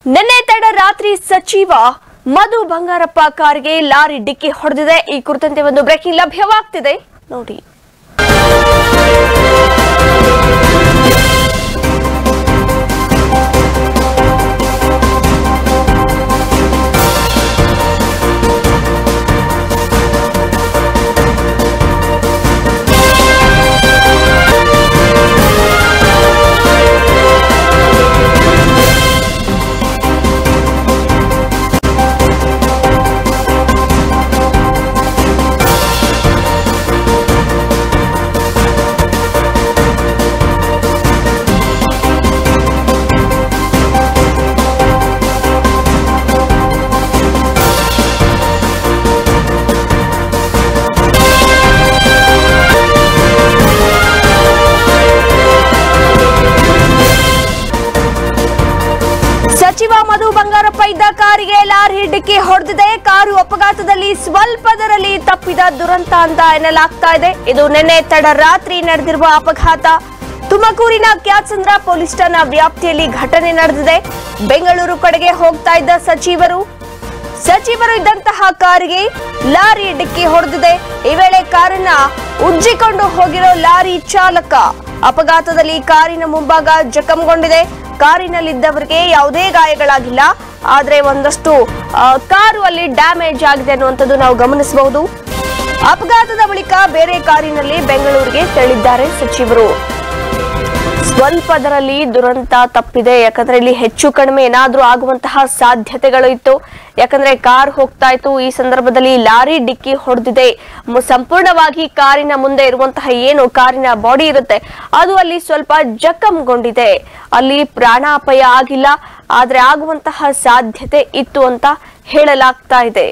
ನಿನ್ನೆ ತಡರಾತ್ರಿ ಸಚಿವ ಮಧು ಬಂಗಾರಪ್ಪ ಕಾರಿಗೆ ಲಾರಿ ಡಿಕ್ಕಿ ಹೊಡೆದಿದೆ. ಈ ಕುರಿತಂತೆ ಒಂದು ಬ್ರೇಕಿಂಗ್ ಲಭ್ಯವಾಗ್ತಿದೆ ನೋಡಿ. ಸಚಿವ ಮಧು ಬಂಗಾರಪ್ಪ ಇದ್ದ ಕಾರಿಗೆ ಲಾರಿ ಡಿಕ್ಕಿ ಹೊಡೆದಿದೆ. ಕಾರು ಅಪಘಾತದಲ್ಲಿ ಸ್ವಲ್ಪದರಲ್ಲಿ ತಪ್ಪಿದ ದುರಂತ ಅಂತ ಎನ್ನಲಾಗ್ತಾ ಇದೆ. ಇದು ನಿನ್ನೆ ತಡರಾತ್ರಿ ನಡೆದಿರುವ ಅಪಘಾತ. ತುಮಕೂರಿನ ಕ್ಯಾತ್ಸಂದ್ರ ಪೊಲೀಸ್ ಠಾಣಾ ವ್ಯಾಪ್ತಿಯಲ್ಲಿ ಘಟನೆ ನಡೆದಿದೆ. ಬೆಂಗಳೂರು ಕಡೆಗೆ ಹೋಗ್ತಾ ಇದ್ದ ಸಚಿವರು ಇದ್ದಂತಹ ಕಾರಿಗೆ ಲಾರಿ ಡಿಕ್ಕಿ ಹೊಡೆದಿದೆ. ಈ ವೇಳೆ ಕಾರನ್ನ ಉಜ್ಜಿಕೊಂಡು ಹೋಗಿರೋ ಲಾರಿ ಚಾಲಕ ಅಪಘಾತದಲ್ಲಿ ಕಾರಿನ ಮುಂಭಾಗ ಜಖಂಗೊಂಡಿದೆ. ಕಾರಿನಲ್ಲಿದ್ದವರಿಗೆ ಯಾವುದೇ ಗಾಯಗಳಾಗಿಲ್ಲ, ಆದ್ರೆ ಒಂದಷ್ಟು ಕಾರು ಅಲ್ಲಿ ಡ್ಯಾಮೇಜ್ ಆಗಿದೆ ಅನ್ನುವಂಥದ್ದು ನಾವು ಗಮನಿಸಬಹುದು. ಅಪಘಾತದ ಬಳಿಕ ಬೇರೆ ಕಾರಿನಲ್ಲಿ ಬೆಂಗಳೂರಿಗೆ ತೆರಳಿದ್ದಾರೆ ಸಚಿವರು. ಸ್ವಲ್ಪದರಲ್ಲಿ ದುರಂತ ತಪ್ಪಿದೆ. ಯಾಕಂದ್ರೆ ಇಲ್ಲಿ ಹೆಚ್ಚು ಕಡಿಮೆ ಏನಾದ್ರೂ ಆಗುವಂತಹ ಸಾಧ್ಯತೆಗಳು ಇತ್ತು. ಯಾಕಂದ್ರೆ ಕಾರ್ ಹೋಗ್ತಾ ಇತ್ತು, ಈ ಸಂದರ್ಭದಲ್ಲಿ ಲಾರಿ ಡಿಕ್ಕಿ ಹೊಡೆದಿದೆ. ಸಂಪೂರ್ಣವಾಗಿ ಕಾರಿನ ಮುಂದೆ ಇರುವಂತಹ ಏನು ಕಾರಿನ ಬಾಡಿ ಇರುತ್ತೆ ಅದು ಅಲ್ಲಿ ಸ್ವಲ್ಪ ಜಖಂಗೊಂಡಿದೆ. ಅಲ್ಲಿ ಪ್ರಾಣಾಪಾಯ ಆಗಿಲ್ಲ, ಆದ್ರೆ ಆಗುವಂತಹ ಸಾಧ್ಯತೆ ಇತ್ತು ಅಂತ ಹೇಳಲಾಗ್ತಾ ಇದೆ.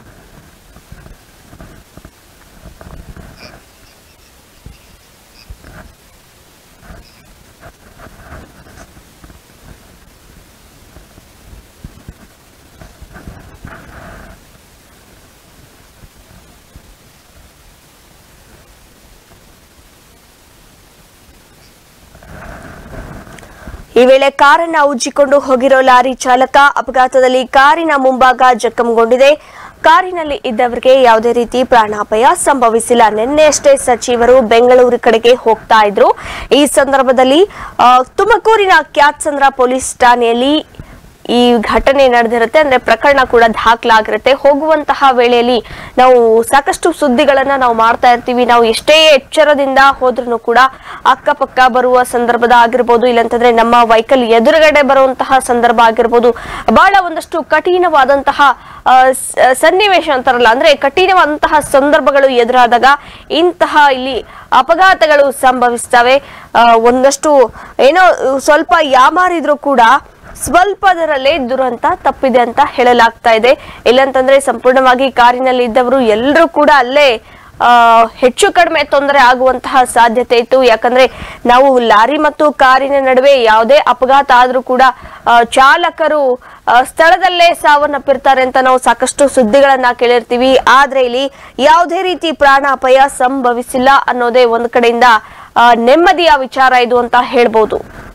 ಈ ವೇಳೆ ಕಾರನ್ನ ಉಜ್ಜಿಕೊಂಡು ಹೋಗಿರೋ ಲಾರಿ ಚಾಲಕ ಅಪಘಾತದಲ್ಲಿ ಕಾರಿನ ಮುಂಭಾಗ ಜಖಂಗೊಂಡಿದೆ. ಕಾರಿನಲ್ಲಿ ಇದ್ದವರಿಗೆ ಯಾವುದೇ ರೀತಿ ಪ್ರಾಣಾಪಾಯ ಸಂಭವಿಸಿಲ್ಲ. ನಿನ್ನೆಯಷ್ಟೇ ಸಚಿವರು ಬೆಂಗಳೂರು ಕಡೆಗೆ ಹೋಗ್ತಾ ಇದ್ರು. ಈ ಸಂದರ್ಭದಲ್ಲಿ ತುಮಕೂರಿನ ಕ್ಯಾತ್ಸಂದ್ರ ಪೊಲೀಸ್ ಠಾಣೆಯಲ್ಲಿ ಈ ಘಟನೆ ನಡೆದಿರುತ್ತೆ. ಅಂದ್ರೆ ಪ್ರಕರಣ ಕೂಡ ದಾಖಲಾಗಿರುತ್ತೆ. ಹೋಗುವಂತಹ ವೇಳೆಯಲ್ಲಿ ನಾವು ಸಾಕಷ್ಟು ಸುದ್ದಿಗಳನ್ನ ನಾವು ಮಾಡ್ತಾ ಇರ್ತೀವಿ. ನಾವು ಎಷ್ಟೇ ಎಚ್ಚರದಿಂದ ಹೋದ್ರೂ ಕೂಡ ಅಕ್ಕಪಕ್ಕ ಬರುವ ಸಂದರ್ಭದ ಆಗಿರ್ಬೋದು, ಇಲ್ಲಂತಂದ್ರೆ ನಮ್ಮ ವೆಹಿಕಲ್ ಎದುರುಗಡೆ ಬರುವಂತಹ ಸಂದರ್ಭ ಆಗಿರ್ಬೋದು, ಬಹಳ ಒಂದಷ್ಟು ಕಠಿಣವಾದಂತಹ ಸನ್ನಿವೇಶ ಅಂತಾರಲ್ಲ, ಅಂದ್ರೆ ಕಠಿಣವಾದಂತಹ ಸಂದರ್ಭಗಳು ಎದುರಾದಾಗ ಇಂತಹ ಇಲ್ಲಿ ಅಪಘಾತಗಳು ಸಂಭವಿಸ್ತವೆ. ಒಂದಷ್ಟು ಏನೋ ಸ್ವಲ್ಪ ಯಾಮಾರಿದ್ರು ಕೂಡ ಸ್ವಲ್ಪದರಲ್ಲೇ ದುರಂತ ತಪ್ಪಿದೆ ಅಂತ ಹೇಳಲಾಗ್ತಾ ಇದೆ. ಇಲ್ಲಂತಂದ್ರೆ ಸಂಪೂರ್ಣವಾಗಿ ಕಾರಿನಲ್ಲಿ ಇದ್ದವರು ಎಲ್ಲರೂ ಕೂಡ ಅಲ್ಲೇ ಹೆಚ್ಚು ಕಡಿಮೆ ತೊಂದರೆ ಆಗುವಂತಹ ಸಾಧ್ಯತೆ ಇತ್ತು. ಯಾಕಂದ್ರೆ ನಾವು ಲಾರಿ ಮತ್ತು ಕಾರಿನ ನಡುವೆ ಯಾವುದೇ ಅಪಘಾತ ಆದ್ರೂ ಕೂಡ ಚಾಲಕರು ಸ್ಥಳದಲ್ಲೇ ಸಾವನ್ನಪ್ಪಿರ್ತಾರೆ ಅಂತ ನಾವು ಸಾಕಷ್ಟು ಸುದ್ದಿಗಳನ್ನ ಕೇಳಿರ್ತೀವಿ. ಆದ್ರೆ ಇಲ್ಲಿ ಯಾವುದೇ ರೀತಿ ಪ್ರಾಣಾಪಾಯ ಸಂಭವಿಸಿಲ್ಲ ಅನ್ನೋದೇ ಒಂದ್ ಕಡೆಯಿಂದ ನೆಮ್ಮದಿಯ ವಿಚಾರ ಇದು ಅಂತ ಹೇಳ್ಬೋದು.